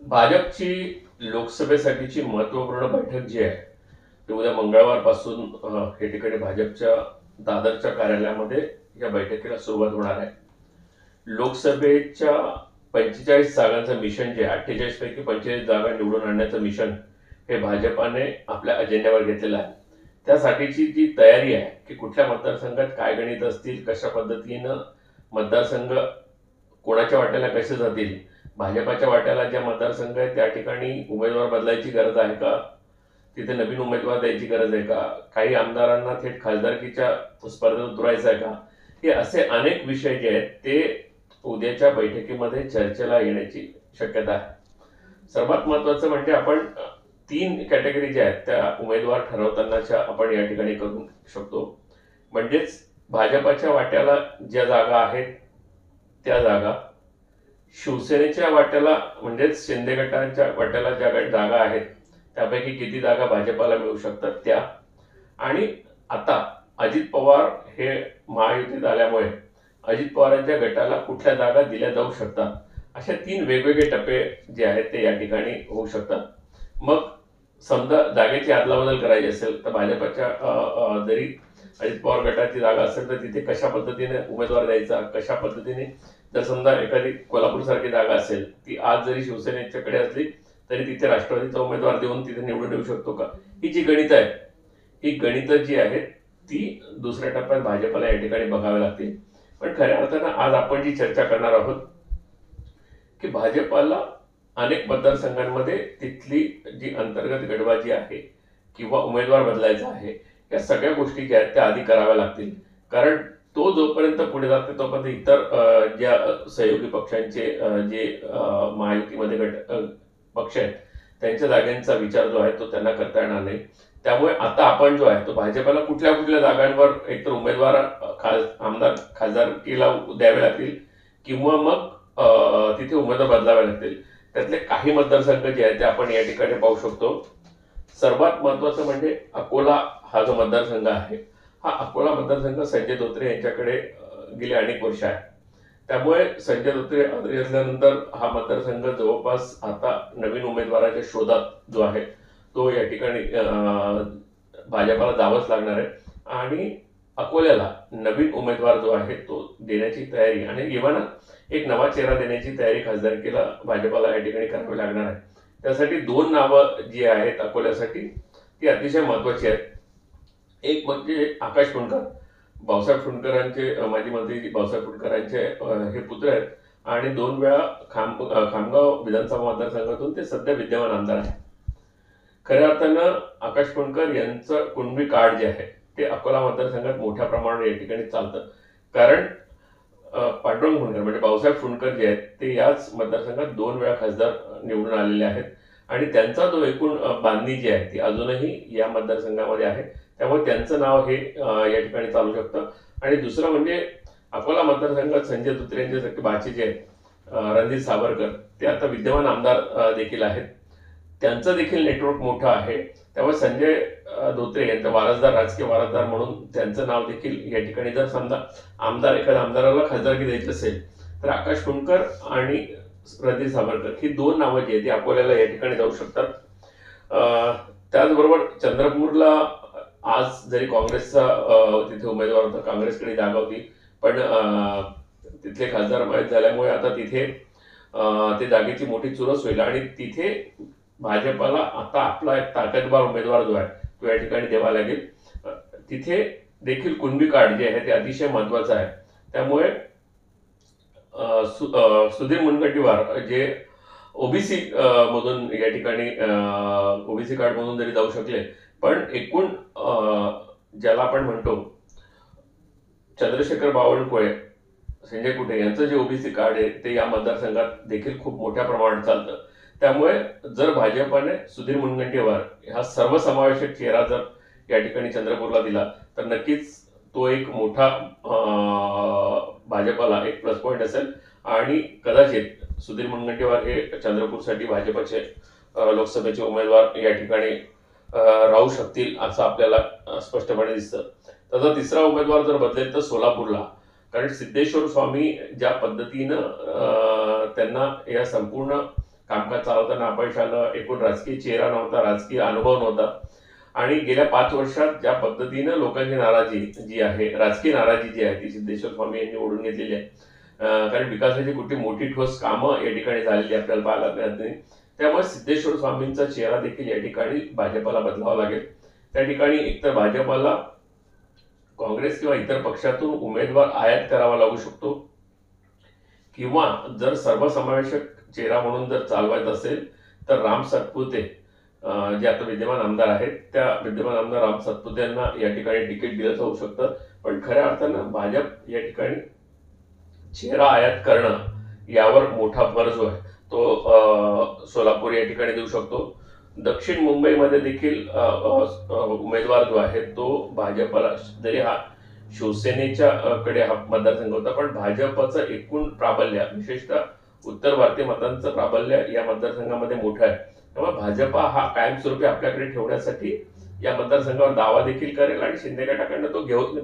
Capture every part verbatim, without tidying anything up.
भाजपची लोकसभेसाठीची महत्त्वपूर्ण बैठक जी आहे ती उद्या मंगळवारपासून अ, हे ठिकाणी भाजपच्या दादरच्या कार्यालयामध्ये या बैठकीला सुरुवात होणार आहे. लोकसभेच्या पंचेचाळीस जागांचं मिशन जे आहे, अठ्ठेचाळीस पैकी पंचेचाळीस जागा निवडून आणण्याचं मिशन हे भाजपाने आपल्या अजेंड्यावर घेतलेलं आहे. त्यासाठीची जी तयारी आहे की कुठल्या मतदारसंघात काय गणित असतील, कशा पद्धतीनं मतदारसंघ कोणाच्या वाट्याला कसे जातील, भाजपाच्या वाट्याला ज्या मतदारसंघ आहेत त्या ठिकाणी उमेदवार बदलायची गरज आहे का, तिथे नवीन उमेदवार द्यायची गरज आहे का, काही आमदारांना थेट खासदारकीच्या स्पर्धेत उतरायचं आहे का, हे असे अनेक विषय जे आहेत ते उद्याच्या बैठकीमध्ये चर्चेला येण्याची शक्यता आहे. सर्वात महत्त्वाचं म्हणजे आपण तीन कॅटेगरी ज्या आहेत त्या उमेदवार ठरवतानाच्या आपण या ठिकाणी करू शकतो. म्हणजेच भाजपाच्या वाट्याला ज्या जागा आहेत त्या जागा, शिवसेनेच्या वाट्याला म्हणजेच शिंदे गटाच्या वाट्याला ज्या काही जागा आहेत त्यापैकी किती जागा भाजपाला मिळू शकतात त्या, आणि आता अजित पवार हे महायुतीत आल्यामुळे अजित पवारांच्या गटाला कुठल्या जागा दिल्या जाऊ शकतात, अशा तीन वेगवेगळे टप्पे जे आहेत ते या ठिकाणी होऊ शकतात. मग समजा जागेची अदलाबदल करायची असेल तर भाजपच्या जरी अजित पवार गटाची जागा असेल तर तिथे कशा पद्धतीने उमेदवार द्यायचा, कशा पद्धतीने, जर समजा एखादी कोल्हापूर सारखी जागा असेल ती आज जरी शिवसेनेच्याकडे असली तरी तिथे राष्ट्रवादीचा उमेदवार देऊन तिथे निवडून येऊ शकतो का, ही जी गणित आहे ही गणितं जी आहेत ती दुसऱ्या टप्प्यात भाजपला या ठिकाणी बघावी लागतील. पण खऱ्या अर्थानं आज आपण जी चर्चा करणार आहोत की भाजपाला अनेक मतदारसंघांमध्ये तिथली जी अंतर्गत गडबाजी आहे किंवा उमेदवार बदलायचा आहे या सगळ्या गोष्टी ज्या आहेत त्या आधी कराव्या लागतील. कारण तो जोपर्यंत पुढे जाते तोपर्यंत इतर ज्या सहयोगी पक्षांचे जे महायुतीमध्ये गट पक्ष आहेत त्यांच्या जागांचा विचार जो आहे तो त्यांना करता येणार नाही. त्यामुळे आता आपण जो आहे तो भाजपला कुठल्या कुठल्या जागांवर एकतर उमेदवार खास आमदार खासदारकीला द्यावे लागतील किंवा मग तिथे उमेदवार बदलावे लागतील. त्यातले काही मतदारसंघ जे आहेत ते आपण या ठिकाणी पाहू शकतो. सर्वात महत्वाचं म्हणजे अकोला हा जो मतदारसंघ आहे हा अकोला मतदारसंघ संजय धोत्रे यांच्याकडे गेली अनेक वर्ष आहे. त्यामुळे संजय धोत्रे आजारी असल्यानंतर हा मतदारसंघ जवळपास आता नवीन उमेदवाराच्या शोधात जो आहे तो या ठिकाणी भाजपाला जावंच लागणार आहे. आणि अकोल्याला नवीन उमेदवार जो आहे तो देण्याची तयारी आणि इव्हन एक नवा चेहरा देण्याची तयारी खासदारकीला भाजपाला या ठिकाणी करावी लागणार आहे. त्यासाठी दोन नावं जी आहेत अकोल्यासाठी ती अतिशय महत्वाची आहेत. एक म्हणजे आकाश फुंडकर, भाऊसाहेब फुंडकरांचे माजी मंत्री भाऊसाहेब फुंडकरांचे हे पुत्र आहेत आणि दोन वेळा खाम खामगाव विधानसभा मतदारसंघातून ते सध्या विद्यमान आमदार आहेत. खऱ्या अर्थानं आकाश फुंडकर यांचं कुणबी कार्ड जे आहे ते अकोला मतदारसंघात मोठ्या प्रमाणावर या ठिकाणी चालतं. कारण पांडुरंग फुंडकर म्हणजे भाऊसाहेब फुंडकर जे आहेत ते याच मतदारसंघात दोन वेळा खासदार निवडून आलेले आहेत आणि त्यांचा जो एकूण बांधणी जी आहे ती अजूनही या मतदारसंघामध्ये आहे. त्यामुळे त्यांचं नाव हे या ठिकाणी चालू शकतं. आणि दुसरं म्हणजे अकोला मतदारसंघात संजय धोत्रे यांच्यासारखे बाचे जे आहेत रणजित सावरकर ते आता विद्यमान आमदार देखील आहेत. त्यांचं देखील नेटवर्क मोठं आहे. त्यामुळे संजय धोत्रे यांचा वारसदार राजकीय वारसदार म्हणून त्यांचं नाव देखील या ठिकाणी, जर समजा आमदार एखाद्या आमदाराला खासदारकी द्यायची असेल तर आकाश फुंडकर आणि रणजित सावरकर ही दोन नावं जी आहेत ती अकोल्याला या ठिकाणी जाऊ शकतात. त्याचबरोबर चंद्रपूरला आज जरी काँग्रेसचा तिथे उमेदवार होता, काँग्रेसकडे जागा होती, पण तिथले खासदार माहीत झाल्यामुळे आता तिथे ते जागेची मोठी चुरस होईल आणि तिथे भाजपाला आता आपला एक ताकदवार उमेदवार जो आहे तो या ठिकाणी द्यावा लागेल. तिथे देखील कुणबी कार्ड जे आहे ते अतिशय महत्वाचं आहे. त्यामुळे सुधीर मुनगंटीवार जे ओबीसी मधून या ठिकाणी ओबीसी कार्ड मधून जरी जाऊ शकले, पण एकूण ज्याला आपण म्हणतो चंद्रशेखर बावनकुळे, संजय कुटे यांचं जे ओबीसी कार्ड आहे ते या मतदारसंघात देखील खूप मोठ्या प्रमाणात चालतं. त्यामुळे जर भाजपाने सुधीर मुनगंटीवार हा सर्वसमावेशक चेहरा जर या ठिकाणी चंद्रपूरला दिला तर नक्कीच तो एक मोठा भाजपाला एक प्लस पॉईंट असेल आणि कदाचित सुधीर मुनगंटीवार हे चंद्रपूरसाठी भाजपचे लोकसभेचे उमेदवार या ठिकाणी राहू शकतील असं आपल्याला स्पष्टपणे दिसतं. त्याचा तिसरा उमेदवार जर बदलेल तर सोलापूरला, कारण सिद्धेश्वर स्वामी ज्या पद्धतीनं त्यांना या संपूर्ण कामकाज चालवताना अपयश आलं, एकूण राजकीय चेहरा नव्हता, राजकीय अनुभव नव्हता. आणि गेल्या पाच वर्षात ज्या पद्धतीनं लोकांची नाराजी जी आहे, राजकीय नाराजी जी आहे ती सिद्धेश्वर स्वामी यांनी ओढून घेतलेली आहे. अं, कारण विकासाची कुठली मोठी ठोस कामं या ठिकाणी झालेली आपल्याला पाहायला मिळत नाही. त्यामुळे सिद्धेश्वर स्वामींचा चेहरा देखील या ठिकाणी भाजपला बदलावा लागेल. त्या ठिकाणी एकतर भाजपला काँग्रेस किंवा इतर पक्षातून उमेदवार आयात करावा लागू शकतो, किंवा जर सर्वसमावेशक चेहरा म्हणून जर चालवायचं असेल तर राम सातपुते जे आता विद्यमान आमदार आहेत, त्या विद्यमान आमदार राम सातपुते यांना या ठिकाणी तिकीट दिलं जाऊ शकतं. पण खऱ्या अर्थानं भाजप या ठिकाणी चेहरा आयात करणं यावर मोठा भर जो आहे तो सोलापूर या ठिकाणी देऊ शकतो. दक्षिण मुंबईमध्ये देखील उमेदवार जो आहे तो भाजपला, जरी हा शिवसेनेच्या कडे हा मतदारसंघ होता, पण भाजपचं एकूण प्राबल्य, विशेषतः उत्तर भारतीय मतांचं प्राबल्य या मतदारसंघामध्ये मोठं आहे. त्यामुळे भाजपा हा कायमस्वरूपी आपल्याकडे ठेवण्यासाठी या मतदारसंघावर दावा देखील करेल आणि शिंदे गटाकडनं तो घेऊ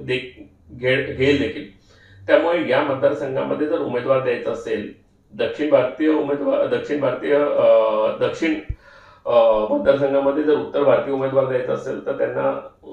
घेईल देखील. त्यामुळे या मतदारसंघामध्ये जर उमेदवार द्यायचा असेल, दक्षिण भारतीय उमेदवार दक्षिण भारतीय दक्षिण मतदारसंघामध्ये जर उत्तर भारतीय उमेदवार द्यायचा असेल तर त्यांना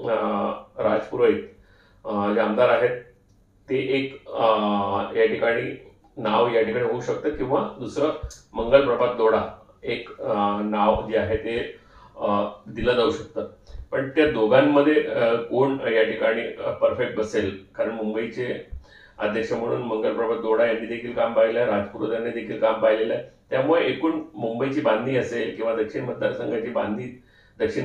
राजपुरोहित जे आमदार आहेत ते एक या ठिकाणी नाव या ठिकाणी होऊ शकतं, किंवा दुसरं मंगल प्रभात लोढा एक नाव जे आहे ते दिलं जाऊ शकतं. पण त्या दोघांमध्ये कोण या ठिकाणी परफेक्ट बसेल, कारण मुंबईचे अध्यक्ष म्हणून मंगल प्रभात लोढा यांनी देखील काम पाहिलं आहे, राजपुरोहित यांनी देखील काम पाहिलेलं आहे. त्यामुळे एकूण मुंबईची बांधणी असेल किंवा दक्षिण मतदारसंघाची बांधणी, दक्षिण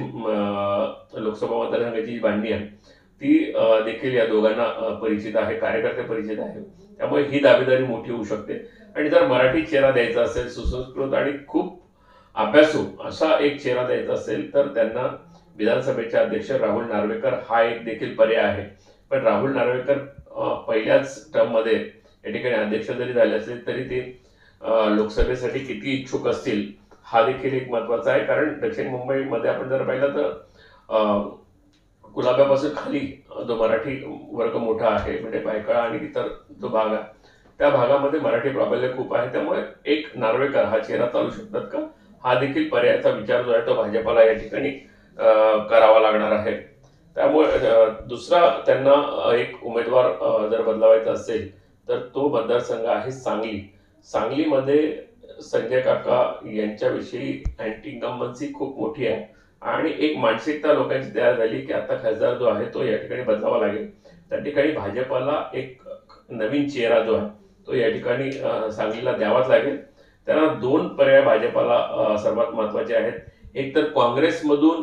लोकसभा मतदारसंघाची जी बांधणी आहे ती देखील या दोघांना परिचित आहे, कार्यकर्ते परिचित आहे. त्यामुळे ही दावेदारी मोठी होऊ शकते. आणि जर मराठी चेहरा द्यायचा असेल, सुसंस्कृत आणि खूप अभ्यासू असा एक चेहरा द्यायचा असेल तर त्यांना विधानसभेचे अध्यक्ष राहुल नार्वेकर हा एक देखील पर्याय आहे. पण राहुल नार्वेकर पहिल्याच टर्ममध्ये या ठिकाणी अध्यक्ष जरी झाले असले तरी ते लोकसभेसाठी किती इच्छुक असतील हा देखील एक महत्वाचा आहे. कारण दक्षिण मुंबईमध्ये आपण जर पाहिलं तर गुलाब्यापासून खाली जो मराठी वर्ग मोठा आहे, म्हणजे बायकाळा आणि इतर जो भाग आहे त्या भागामध्ये मराठी प्राबल्य खूप आहे. त्यामुळे एक नार्वेकर हा चेहरा चालू शकतात का, हा देखील पर्यायाचा विचार जो आहे तो भाजपला या ठिकाणी करावा लागणार आहे. त्यामुळे दुसरा त्यांना एक उमेदवार जर बदलावायचा असेल तर तो मतदारसंघ आहे सांगली. सांगलीमध्ये संजय काका यांच्याविषयी अँटी इन्कम्बन्सी खूप मोठी आहे आणि एक मानसिकता लोकांची तयार झाली की आता खासदार जो आहे तो या ठिकाणी बदलावा लागेल. त्या ठिकाणी भाजपला एक नवीन चेहरा जो आहे तो या ठिकाणी सांगलीला द्यावाच लागेल. त्यांना दोन पर्याय भाजपला सर्वात महत्वाचे आहेत. एक तर काँग्रेसमधून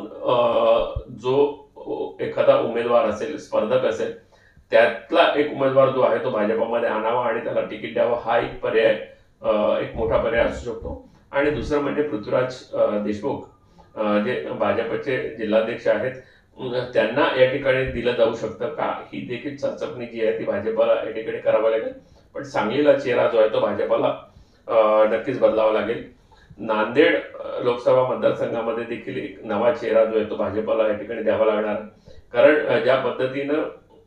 जो एखादा उमेदवार असेल, स्पर्धक असेल, त्यातला एक उमेदवार जो आहे तो भाजपमध्ये आणावा आणि त्याला तिकीट द्यावा, हा एक पर्याय, एक मोठा पर्याय असू शकतो. आणि दुसरं म्हणजे पृथ्वीराज देशमुख जे भाजपचे जिल्हाध्यक्ष आहेत त्यांना या ठिकाणी दिलं जाऊ शकतं का, ही देखील चाचपणी जी आहे ती भाजपला या ठिकाणी करावं लागेल. पण सांगलीला चेहरा जो आहे तो भाजपला नक्कीच बदलावा लागेल. नांदेड लोकसभा मतदारसंघामध्ये देखील एक नवा चेहरा जो आहे तो भाजपला या ठिकाणी द्यावा लागणार. कारण ज्या पद्धतीनं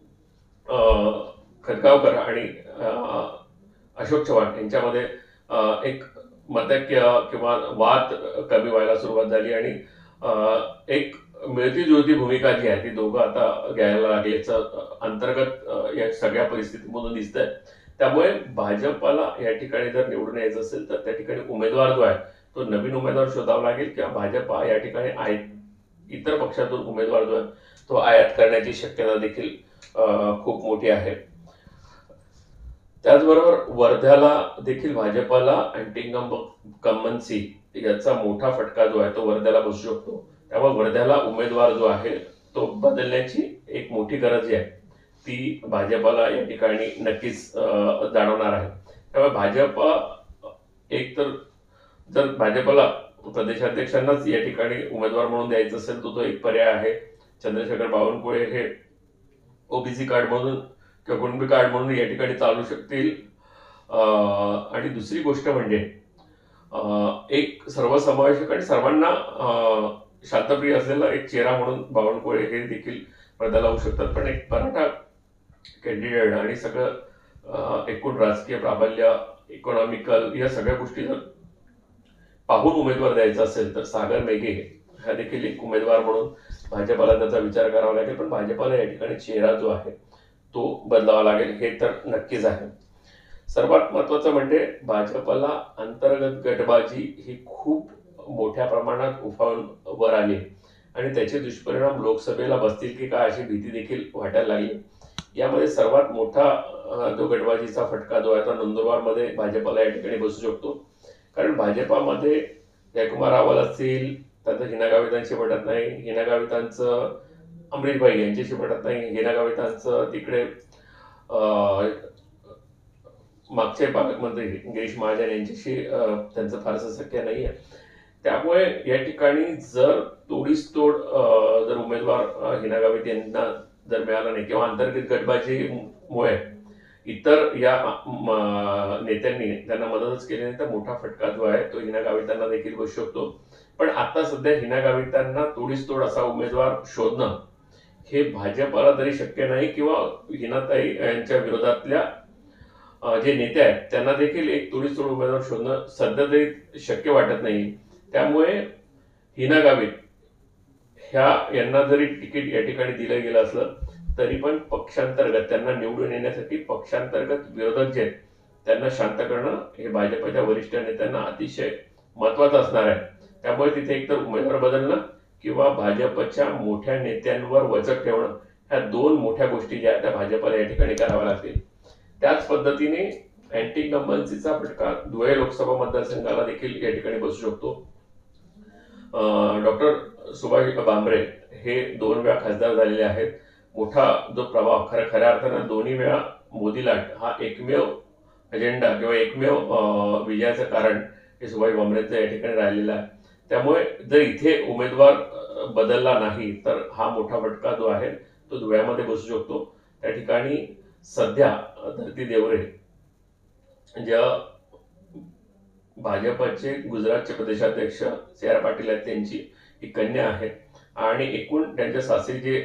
खतगावकर आणि अशोक चव्हाण यांच्यामध्ये एक मतैक्य किंवा वाद कमी व्हायला सुरुवात झाली आणि एक मिळती जुळती भूमिका जी आहे ती दोघं आता घ्यायला लागली, याचं अंतर्गत या सगळ्या परिस्थितीमधून दिसतंय. त्यामुळे भाजपला या ठिकाणी जर निवडून यायचं असेल तर त्या ठिकाणी उमेदवार जो आहे तो नवीन उमेदवार शोधावा लागेल, किंवा भाजपा या ठिकाणी आय इतर पक्षातून उमेदवार जो आहे तो आयात करण्याची शक्यता देखील खूप मोठी आहे. त्याचबरोबर वर्ध्याला देखील भाजपला अँटी इन्कम्बन्सी याचा मोठा फटका जो आहे तो वर्ध्याला बसू शकतो. त्यामुळे वर्ध्याला उमेदवार जो आहे तो बदलण्याची एक मोठी गरज आहे ती भाजपला या ठिकाणी नक्कीच जाणवणार आहे. त्यामुळे भाजप एक तर जर भाजपला प्रदेशाध्यक्षांनाच या ठिकाणी उमेदवार म्हणून द्यायचं असेल तर तो एक पर्याय आहे. चंद्रशेखर बावनकुळे हे ओबीसी कार्ड म्हणून किंवा कुणबी कार्ड म्हणून या ठिकाणी चालू शकतील. आणि दुसरी गोष्ट म्हणजे एक सर्वसमावेशक आणि सर्वांना शांतप्रिय असलेला एक चेहरा म्हणून बावनकुळे हे देखील पदाला होऊ शकतात. पण एक मराठा कॅन्डिडेट आणि सगळं एकूण राजकीय प्राबल्य, इकॉनॉमिकल या सगळ्या गोष्टी जर पाहून उमेदवार द्यायचा असेल तर सागर मेघे हा देखील एक उमेदवार म्हणून भाजपाला त्याचा विचार करावा लागेल. पण भाजपाला या ठिकाणी चेहरा जो आहे तो बदलावा लागेल हे तर नक्कीच आहे. सर्वात महत्वाचं म्हणजे भाजपला अंतर्गत गटबाजी ही खूप मोठ्या प्रमाणात उफाळून वर आली आणि त्याचे दुष्परिणाम लोकसभेला बसतील की काय अशी भीती देखील वाटायला लागली. यामध्ये सर्वात मोठा जो गटबाजीचा फटका जो आहे तो नंदुरबारमध्ये भाजपला या ठिकाणी बसू शकतो. कारण भाजपामध्ये जयकुमार रावल असतील, त्यांचं हिना गावितांशी पटत नाही, हिना गावितांचं अमरीशभाई यांच्याशी पटत नाही, हिना गावितांचं तिकडे मागचे पालकमंत्री गिरीश महाजन यांच्याशी त्यांचं फारसं सख्य नाही आहे. त्यामुळे या ठिकाणी जर तोडीस तोड जर उमेदवार हिना गावित यांना जर मिळाला नाही किंवा अंतर्गत गटबाजीमुळे इतर या नेत्यांनी त्यांना मदतच केली नाही तर मोठा फटका जो आहे तो हिना गावितांना देखील बसू शकतो. पण आता सध्या हिना गावितांना तोडीस तोड असा उमेदवार शोधणं हे भाजपला तरी शक्य नाही किंवा हिनाताई यांच्या विरोधातल्या जे नेते आहेत त्यांना देखील एक तोडीस तोड उमेदवार शोधणं सध्या तरी शक्य वाटत नाही. त्यामुळे हिना गावित ह्या यांना जरी तिकीट या ठिकाणी दिलं गेलं असलं तरी पण पक्षांतर्गत त्यांना निवडून येण्यासाठी पक्षांतर्गत विरोधक जे आहेत त्यांना शांत करणं हे भाजपच्या वरिष्ठ नेत्यांना अतिशय महत्वाचं असणार आहे. त्यामुळे तिथे एकतर उमेदवार बदलणं किंवा भाजपच्या मोठ्या नेत्यांवर वचक ठेवणं ह्या दोन मोठ्या गोष्टी ज्या आहेत त्या भाजपला या ठिकाणी कराव्या लागतील. त्याच पद्धतीने अँटी इन्कम्बन्सीचा फटका धुळे लोकसभा मतदारसंघाला देखील या ठिकाणी बसू शकतो. डॉक्टर सुभाष भामरे हे दोन वेळा खासदार झालेले आहेत. मोठा जो प्रभाव खऱ्या खऱ्या अर्थानं दोन्ही वेळा मोदी लाट हा एकमेव अजेंडा किंवा एकमेव विजयाचं कारण हे सुभाष भामरेंचं या ठिकाणी राहिलेलं आहे. त्यामुळे जर इथे उमेदवार बदलला नाही तर हा मोठा फटका जो आहे तो धुळ्यामध्ये बसू शकतो. त्या ठिकाणी सध्या धरती देवरे ज्या भाजपचे गुजरातचे प्रदेशाध्यक्ष सी आर पाटील आहेत त्यांची ही कन्या आहे आणि एकूण त्यांच्या सासरी जे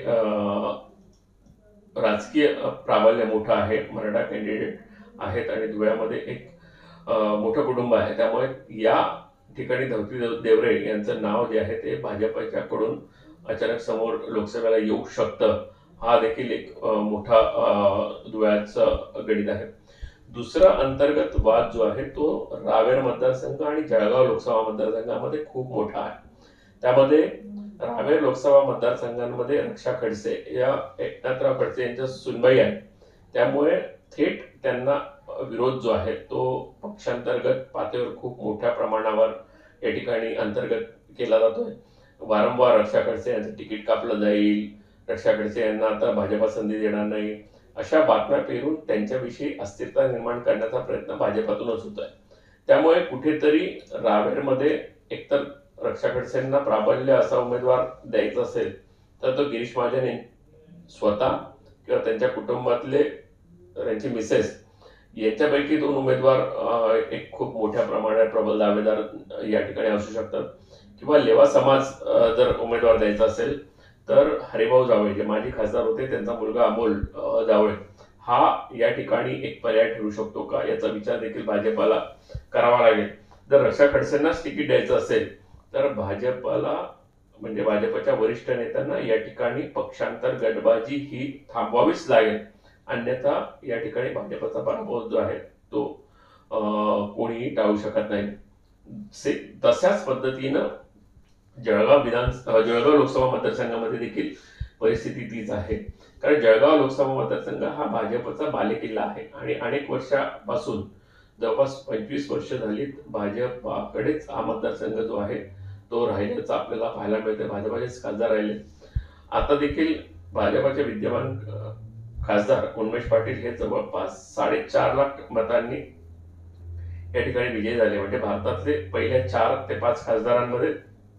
राजकीय प्राबल्य मोठं आहे, मराठा कॅन्डिडेट आहेत आणि धुळ्यामध्ये एक मोठं कुटुंब आहे. त्यामुळे या ठिकाणी धरती देवरे यांचं नाव जे आहे ते भाजपच्याकडून अचानक समोर लोकसभेला येऊ शकतं. हा देखील एक मोठा धुळ्याचं गणित आहे. दुसरा अंतर्गत वाद जो आहे तो रावेर मतदारसंघ आणि जळगाव लोकसभा मतदारसंघामध्ये खूप मोठा आहे. त्यामध्ये रावेर लोकसभा मतदारसंघांमध्ये रक्षा खडसे या एकनाथराव खडसे यांच्या सुनबाई आहेत. त्यामुळे थेट त्यांना विरोध जो आहे तो पक्षांतर्गत पातळीवर खूप मोठ्या प्रमाणावर या ठिकाणी अंतर्गत केला जातोय. वारंवार रक्षा खडसे यांचं तिकीट कापलं जाईल, रक्षा खडसे यांना आता भाजपा संधी देणार नाही, अशा बातम्या पेरून त्यांच्याविषयी अस्थिरता निर्माण करण्याचा प्रयत्न भाजपातूनच होत आहे. त्यामुळे कुठेतरी रावेरमध्ये एकतर रक्षा खडसेंना प्राबल्य असा उमेदवार द्यायचा असेल तर तो गिरीश महाजन स्वतः किंवा त्यांच्या कुटुंबातले त्यांची मिसेस याच्यापैकी दोन उमेदवार एक खूप मोठ्या प्रमाणात प्रबल दावेदार या ठिकाणी असू शकतात. किंवा लेवा समाज जर उमेदवार द्यायचा असेल तर हरिभाऊ जावळे जे माजी खासदार होते त्यांचा मुलगा अमोल जावळे हा या ठिकाणी एक पर्याय ठरू शकतो का याचा विचार देखील भाजपाला करावा लागेल. जर रक्षा खडसेंनाच तिकीट द्यायचं असेल तर भाजपला म्हणजे भाजपच्या वरिष्ठ नेत्यांना या ठिकाणी पक्षांतर गटबाजी ही थांबवावीच लागेल. अन्यथा या ठिकाणी भाजपचा पराभव जो आहे तो कोणीही टाळू शकत नाही. तशाच पद्धतीनं जळगाव विधान जळगाव लोकसभा मतदारसंघामध्ये देखील परिस्थिती तीच आहे. कारण जळगाव लोकसभा मतदारसंघ हा भाजपचा बालेकिल्ला आहे आणि अनेक वर्षापासून जवळपास पंचवीस वर्ष झाली भाजपाकडेच हा मतदारसंघ जो आहे तो राहिल्याचं आपल्याला पाहायला मिळते. भाजपाचेच खासदार राहिले. आता देखील भाजपाचे विद्यमान खासदार उन्मेष पाटील हे जवळपास साडेचार लाख मतांनी या ठिकाणी विजयी झाले. म्हणजे भारतातले पहिल्या चार ते पाच खासदारांमध्ये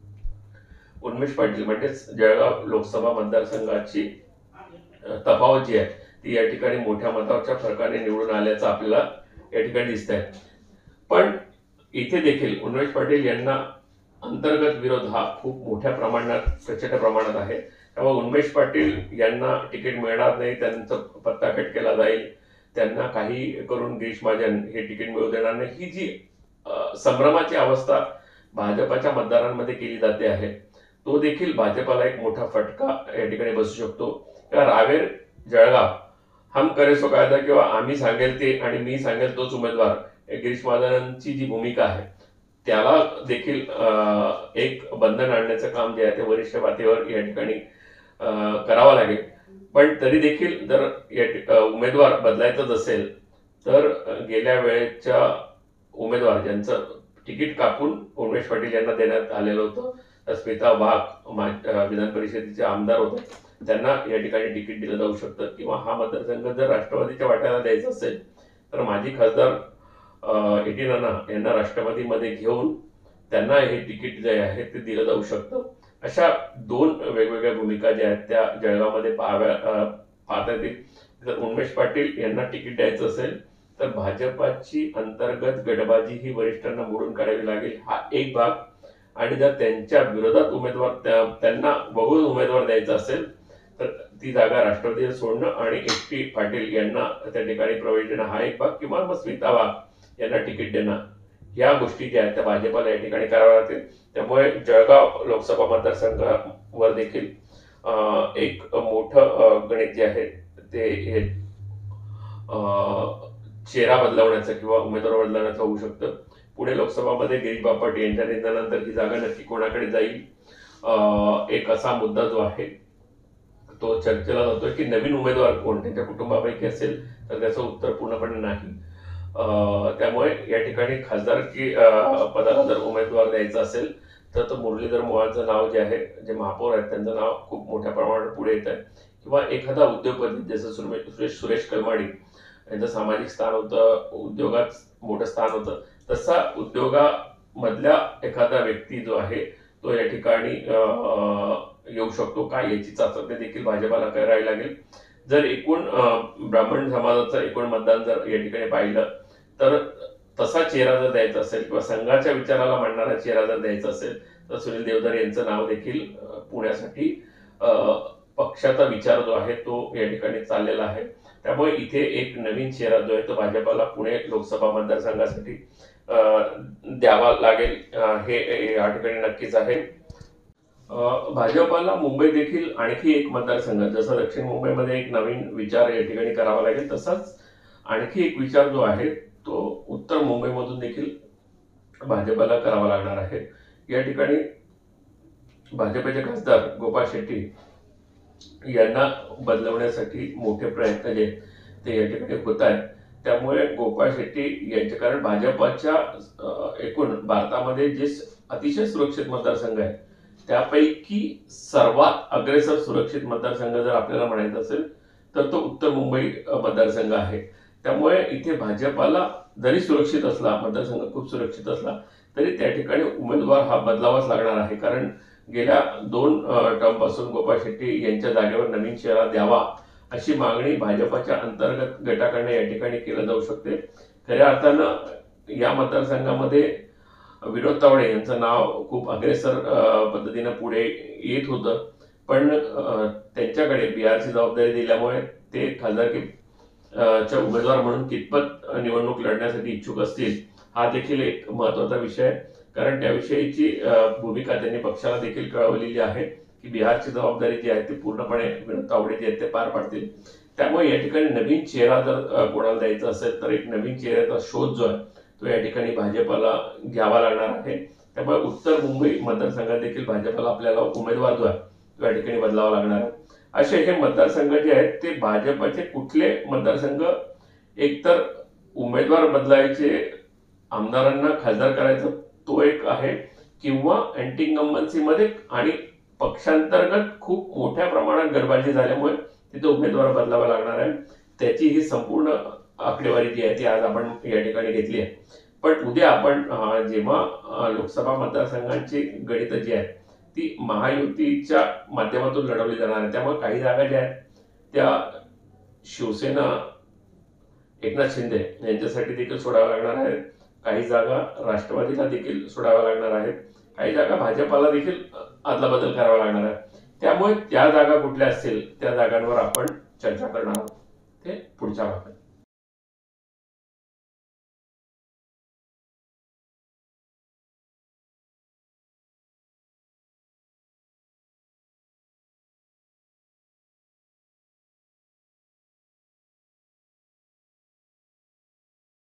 उन्मेष पाटील म्हणजेच जळगाव लोकसभा मतदारसंघाची तफावत जी आहे ती या ठिकाणी मोठ्या मताच्या फरकाने निवडून आल्याचं आपल्याला या ठिकाणी दिसत आहे. पण इथे देखील उन्मेष पाटील यांना अंतर्गत विरोध हा खूप मोठ्या प्रमाणात प्रचंड प्रमाणात आहे. त्यामुळे उन्मेष पाटील यांना तिकीट मिळणार नाही, त्यांचा पत्ता कट केला जाईल, त्यांना काही करून गिरीश महाजन हे तिकीट मिळू देणार नाही, ही जी संभ्रमाची अवस्था भाजपाच्या मतदारांमध्ये केली जाते आहे, तो देखील भाजपाला एक मोठा फटका या ठिकाणी बसू शकतो. किंवा रावेर जळगाव हम करे सो कायदा किंवा आम्ही सांगेल ते आणि मी सांगेल तोच उमेदवार, गिरीश महाजनांची जी भूमिका आहे त्याला देखील एक बंधन आणण्याचं काम जे आहे ते वरिष्ठ पातळीवर या ठिकाणी करावं लागेल. पण तरी देखील जर या उमेदवार बदलायचंच असेल तर गेल्या वेळेच्या उमेदवार ज्यांचं तिकीट कापून उमेश पाटील यांना देण्यात आलेलं होतं, स्मिता वाघ विधान परिषदेचे आमदार होते, त्यांना या ठिकाणी तिकीट दिलं जाऊ शकतं. किंवा हा मतदारसंघ जर राष्ट्रवादीच्या वाट्याला द्यायचा असेल तर माजी खासदार एटी राणा यांना राष्ट्रवादीमध्ये घेऊन त्यांना हे तिकीट जे आहे ते दिलं जाऊ शकतं. अशा दोन वेगवेगळ्या भूमिका ज्या आहेत त्या जळगावमध्ये पाहाव्या पाहता येतील. जर उमेश पाटील यांना तिकीट द्यायचं असेल तर भाजपाची अंतर्गत गटबाजी ही वरिष्ठांना मोडून काढावी लागेल, हा एक भाग. आणि जर त्यांच्या विरोधात उमेदवार त्यांना बघून उमेदवार द्यायचा असेल तर ती जागा राष्ट्रवादीला सोडणं आणि एटी पाटील यांना त्या ठिकाणी प्रवेश देणं हा एक भाग. किंवा मग स्मिता वाघ यांना तिकीट देणं, या गोष्टी ज्या आहेत त्या भाजपाला या ठिकाणी कराव्या लागतील. त्यामुळे जळगाव लोकसभा मतदारसंघावर देखील एक मोठं गणित जे आहे ते हे चेहरा बदलवण्याचं किंवा उमेदवार बदलवण्याचं होऊ शकतं. पुणे लोकसभामध्ये गिरीश बापट यांच्या निधनानंतर ही जागा नक्की कोणाकडे जाईल, एक असा मुद्दा जो आहे तो चर्चेला जातोय की नवीन उमेदवार कोण त्यांच्या कुटुंबापैकी असेल तर त्याचं उत्तर पूर्णपणे नाही. त्यामुळे या ठिकाणी खासदारकी पदाला जर उमेदवार द्यायचा असेल तर तो मुरलीधर मोहोळचं नाव जे आहे, जे महापौर आहेत त्यांचं नाव खूप मोठ्या प्रमाणात पुढे येत आहे. किंवा एखादा उद्योगपती जसं सुरेश सुरेश कलमाडी यांचं सामाजिक स्थान होतं, उद्योगात मोठं स्थान होतं, तसा उद्योगामधल्या एखादा व्यक्ती जो आहे तो या ठिकाणी येऊ शकतो का याची चाचपणी देखील भाजपाला करावी लागेल. जर एकूण ब्राह्मण समाजाचं एकूण मतदान जर या ठिकाणी पाहिलं तर तसा चेहरा जर द्यायचा असेल किंवा संघाच्या विचाराला मांडणारा चेहरा जर द्यायचा असेल तर सुनील देवधर यांचं नाव देखील पुण्यासाठी पक्षाचा विचार जो आहे तो या ठिकाणी चाललेला आहे. त्यामुळे इथे एक नवीन चेहरा जो आहे तो भाजपाला पुणे लोकसभा मतदारसंघासाठी द्यावा लागेल, हे या ठिकाणी नक्कीच आहे. भाजपाला मुंबई देखील आणखी एक मतदारसंघ, जसं दक्षिण मुंबईमध्ये एक नवीन विचार या ठिकाणी करावा लागेल, तसाच आणखी एक विचार जो आहे तो उत्तर मुंबईमधून देखील भाजपाला करावा लागणार आहे. या ठिकाणी भाजपचे खासदार गोपाळ शेट्टी यांना बदलवण्यासाठी मोठे प्रयत्न जे ते या ठिकाणी होत आहेत. त्यामुळे गोपाळ शेट्टी यांचे, कारण भाजपच्या एकूण भारतामध्ये जे अतिशय सुरक्षित मतदारसंघ आहे त्यापैकी सर्वात अग्रेसर सुरक्षित मतदारसंघ जर आपल्याला म्हणायचा असेल तर तो उत्तर मुंबई मतदारसंघ आहे. त्यामुळे इथे भाजपाला जरी सुरक्षित असला, मतदारसंघ खूप सुरक्षित असला तरी त्या ठिकाणी उमेदवार हा बदलावाच लागणार आहे. कारण गेल्या दोन टर्म पासून गोपाळ शेट्टी यांच्या जागेवर नवीन चेहरा द्यावा अशी मागणी भाजपाच्या अंतर्गत गटाकडनं या ठिकाणी केलं जाऊ शकते. खऱ्या अर्थानं या मतदारसंघामध्ये विनोद तावडे यांचं नाव खूप अग्रेसर पद्धतीनं पुढे येत होतं, पण त्यांच्याकडे बिहारची जबाबदारी दिल्यामुळे ते खासदारकीच्या उमेदवार म्हणून कितपत निवडणूक लढण्यासाठी इच्छुक असतील हा देखील एक महत्त्वाचा विषय आहे. कारण त्याविषयीची भूमिका त्यांनी पक्षाला देखील कळवलेली आहे की बिहारची जबाबदारी जी आहे ती पूर्णपणे विनोद तावडे जे आहेत ते पार पाडतील. त्यामुळे या ठिकाणी नवीन चेहरा जर कोणाला द्यायचा असेल तर एक नवीन चेहऱ्याचा शोध जो आहे तो या ठिकाणी भाजपाला घ्यावा लागणार आहे. त्यामुळे उत्तर मुंबई मतदारसंघात देखील भाजपाला आपल्याला उमेदवार जो आहे तो या ठिकाणी बदलावा लागणार आहे. असे हे मतदारसंघ जे आहेत ते भाजपाचे कुठले मतदारसंघ एकतर उमेदवार बदलायचे, आमदारांना खासदार करायचं तो एक आहे, किंवा अँटी इन्कम्बन्सीमध्ये आणि पक्षांतर्गत खूप मोठ्या प्रमाणात गडबाजी झाल्यामुळे तिथे उमेदवार बदलावा लागणार आहे. त्याची ही संपूर्ण आकडेवारी जी आहे ती आज आपण या ठिकाणी घेतली आहे. पण उद्या आपण जेव्हा लोकसभा मतदारसंघांची गणितं जी आहेत ती महायुतीच्या माध्यमातून लढवली जाणार आहे, त्यामुळे काही जागा ज्या आहेत त्या शिवसेना एकनाथ शिंदे यांच्यासाठी देखील सोडाव्या लागणार आहेत, काही जागा राष्ट्रवादीला देखील सोडाव्या लागणार आहेत, काही जागा भाजपाला देखील अदलाबदल करावा लागणार आहे. त्यामुळे त्या जागा कुठल्या असतील त्या जागांवर आपण चर्चा करणार आहोत ते पुढच्या भागात.